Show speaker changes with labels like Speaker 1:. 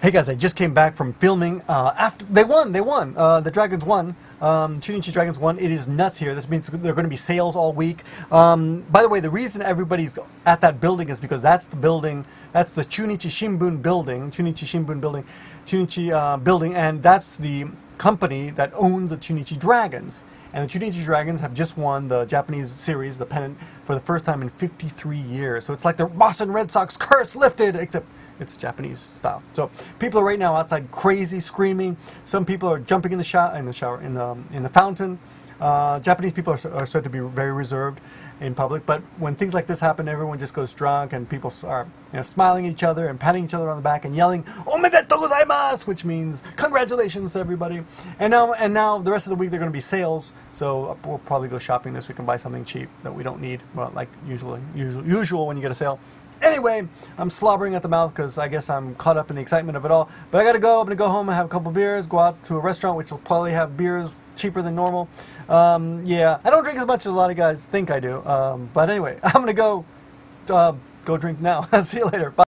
Speaker 1: Hey guys, I just came back from filming. After they won. The Dragons won. Chunichi Dragons won. It is nuts here. This means there are going to be sales all week. By the way, the reason everybody's at that building is because that's the building. That's the Chunichi Shimbun building. Chunichi building, and that's the company that owns the Chunichi Dragons. And the Chunichi Dragons have just won the Japanese series, the pennant, for the first time in 53 years. So it's like the Boston Red Sox curse lifted, except it's Japanese style. So people are right now outside crazy, screaming. Some people are jumping in the fountain. Japanese people are said to be very reserved in public, but when things like this happen, everyone just goes drunk, and people are smiling at each other and patting each other on the back and yelling "Omedetou gozaimasu," which means congratulations to everybody. And now the rest of the week they're going to be sales, so we'll probably go shopping this week and buy something cheap that we don't need. Well, like usual when you get a sale. Anyway, I'm slobbering at the mouth because I guess I'm caught up in the excitement of it all. But I gotta go. I'm gonna go home and have a couple beers, go out to a restaurant which will probably have beers cheaper than normal. Yeah, I don't drink as much as a lot of guys think I do. But anyway, I'm gonna go drink now. See you later. Bye.